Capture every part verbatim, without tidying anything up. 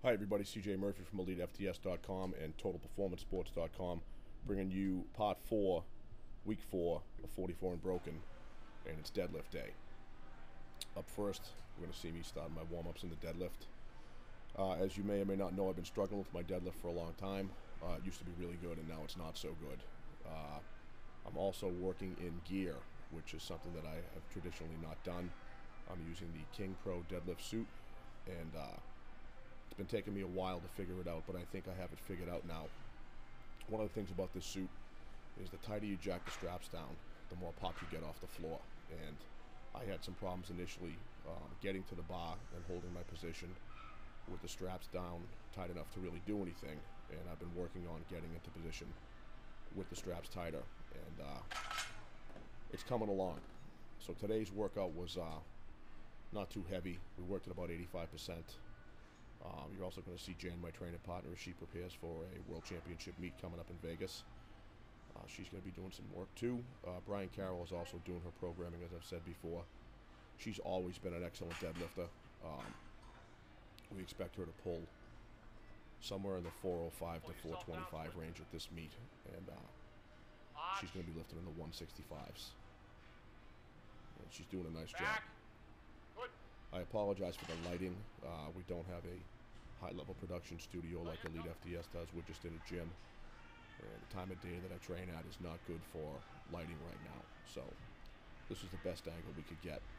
Hi everybody, C J Murphy from Elite F T S dot com and Total Performance Sports dot com, bringing you part four, week four of forty-four and Broken, and it's deadlift day. Up first, we're going to see me start my warm-ups in the deadlift. Uh, as you may or may not know, I've been struggling with my deadlift for a long time. Uh, it used to be really good and now it's not so good. Uh, I'm also working in gear, which is something that I have traditionally not done. I'm using the King Pro deadlift suit, and uh, it's been taking me a while to figure it out, but I think I have it figured out now. One of the things about this suit is the tighter you jack the straps down, the more pop you get off the floor. And I had some problems initially um, getting to the bar and holding my position with the straps down tight enough to really do anything. And I've been working on getting into position with the straps tighter, and uh, it's coming along. So today's workout was uh, not too heavy. We worked at about eighty-five percent. Um, you're also going to see Jane, my training partner, as she prepares for a World Championship meet coming up in Vegas. Uh, she's going to be doing some work too. Uh, Brian Carroll is also doing her programming, as I've said before. She's always been an excellent deadlifter. Um, we expect her to pull somewhere in the four oh five to four twenty-five range at this meet, and uh, she's going to be lifting in the one sixty-fives. And she's doing a nice job. I apologize for the lighting. Uh, we don't have a high-level production studio like Elite F T S does. We're just in a gym. And the time of day that I train at is not good for lighting right now. So this is the best angle we could get.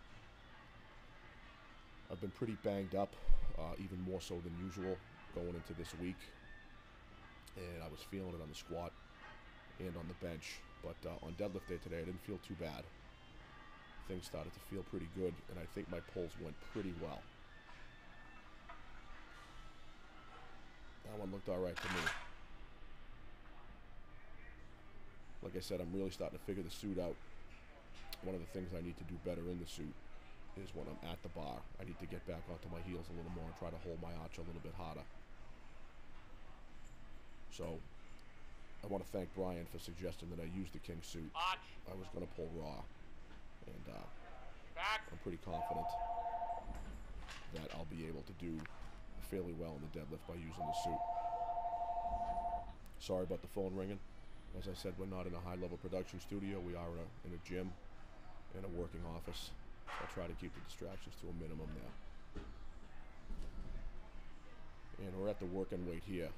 I've been pretty banged up, uh, even more so than usual, going into this week. And I was feeling it on the squat and on the bench. But uh, on deadlift day today, I didn't feel too bad. Things started to feel pretty good, and I think my pulls went pretty well. That one looked all right to me. Like I said, I'm really starting to figure the suit out. One of the things I need to do better in the suit is when I'm at the bar, I need to get back onto my heels a little more and try to hold my arch a little bit harder. So I want to thank Brian for suggesting that I use the King suit. I was going to pull raw. And uh, I'm pretty confident that I'll be able to do fairly well in the deadlift by using the suit. Sorry about the phone ringing. As I said, we're not in a high-level production studio. We are in a, in a gym, in a working office. I'll try to keep the distractions to a minimum there. And we're at the working weight here,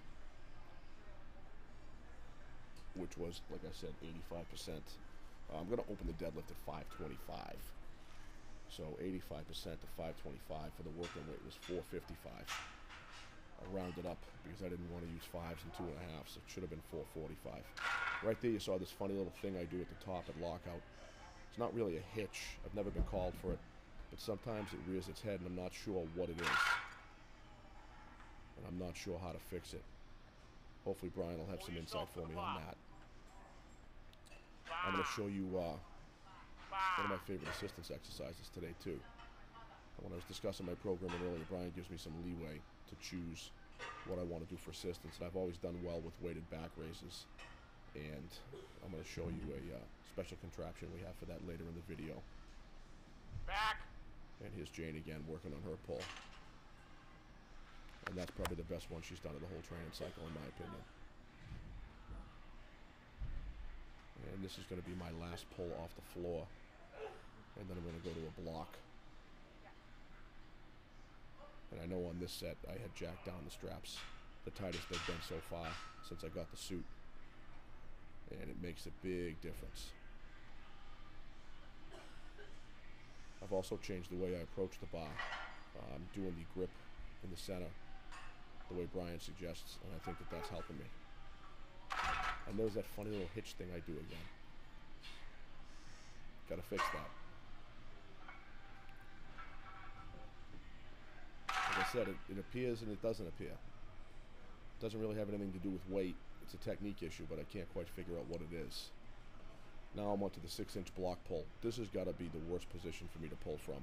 which was, like I said, eighty-five percent. Uh, I'm going to open the deadlift at five twenty-five. So eighty-five percent to five twenty-five for the working weight was four fifty-five. I rounded up because I didn't want to use fives and two and a halves. So it should have been four forty-five. Right there you saw this funny little thing I do at the top at lockout. It's not really a hitch. I've never been called for it. But sometimes it rears its head and I'm not sure what it is. And I'm not sure how to fix it. Hopefully Brian will have some insight for me on that. I'm going to show you uh, one of my favorite assistance exercises today too. When I was discussing my programming earlier, Brian gives me some leeway to choose what I want to do for assistance, and I've always done well with weighted back raises. And I'm going to show you a uh, special contraption we have for that later in the video. Back. And here's Jane again working on her pull. And that's probably the best one she's done of the whole training cycle in my opinion. And this is going to be my last pull off the floor. And then I'm going to go to a block. And I know on this set I had jacked down the straps the tightest they've been so far since I got the suit. And it makes a big difference. I've also changed the way I approach the bar. Uh, I'm doing the grip in the center the way Brian suggests, and I think that that's helping me. And there's that funny little hitch thing I do again. Gotta fix that. Like I said, it, it appears and it doesn't appear. It doesn't really have anything to do with weight. It's a technique issue, but I can't quite figure out what it is. Now I'm onto the six inch block pull. This has got to be the worst position for me to pull from.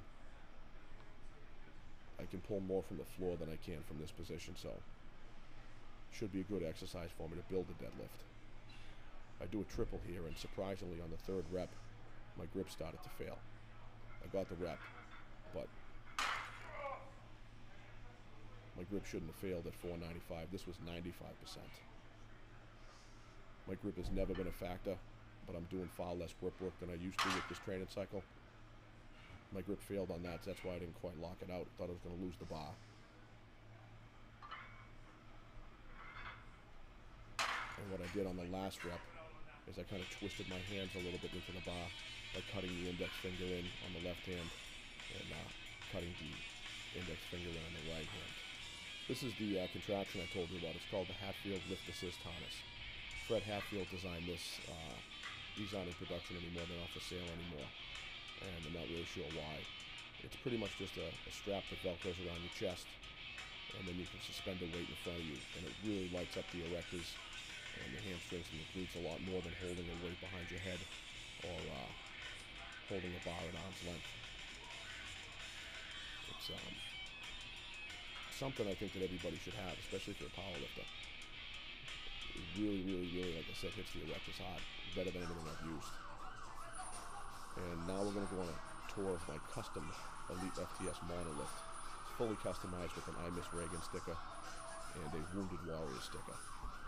I can pull more from the floor than I can from this position, so should be a good exercise for me to build the deadlift. I do a triple here, and surprisingly on the third rep, my grip started to fail. I got the rep, but my My grip shouldn't have failed at four ninety-five. This was ninety-five percent. My grip has never been a factor, but I'm doing far less grip work than I used to with this training cycle. My grip failed on that, so that's why I didn't quite lock it out. Thought I was going to lose the bar. And what I did on the last rep is I kind of twisted my hands a little bit into the bar by cutting the index finger in on the left hand and uh, cutting the index finger in on the right hand. This is the uh, contraption I told you about. It's called the Hatfield Lift Assist Harness. Fred Hatfield designed this. Uh, these aren't in production anymore. They're not for sale anymore. And I'm not really sure why. It's pretty much just a, a strap that velcros around your chest, and then you can suspend a weight in front of you, and it really lights up the erectors and the hamstrings and the glutes a lot more than holding a weight behind your head or uh, holding a bar at arm's length. It's um, something I think that everybody should have, especially if you're a powerlifter. It really, really, really, like I said, hits the erectors hard, better than anything I've used. And now we're going to go on a tour of my custom Elite F T S monolift. It's fully customized with an I Miss Reagan sticker and a Wounded Warrior sticker.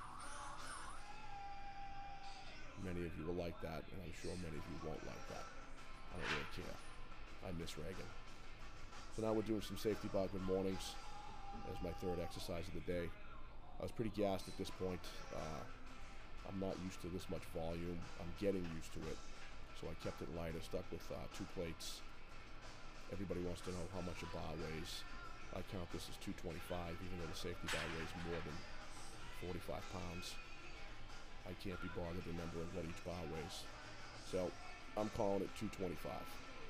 Many of you will like that, and I'm sure many of you won't like that. I don't really care. I miss Reagan. So now we're doing some safety bar good mornings as my third exercise of the day. I was pretty gassed at this point. Uh, I'm not used to this much volume. I'm getting used to it. So I kept it light. I stuck with uh, two plates. Everybody wants to know how much a bar weighs. I count this as two twenty-five, even though the safety bar weighs more than forty-five pounds. I can't be bothered remembering what each bar weighs. So I'm calling it two twenty-five.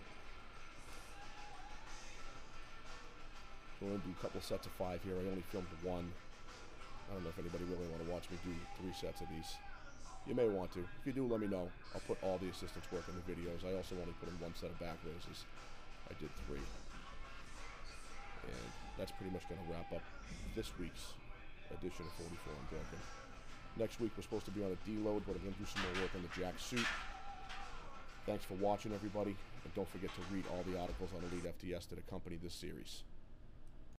We're going to do a couple sets of five here. I only filmed one. I don't know if anybody really want to watch me do three sets of these. You may want to. If you do, let me know. I'll put all the assistance work in the videos. I also only put in one set of back raises. I did three. And that's pretty much going to wrap up this week's edition of forty-four Unbroken. Next week we're supposed to be on a deload, but I'm going to do some more work on the jack suit. Thanks for watching, everybody. And don't forget to read all the articles on Elite F T S that accompany this series.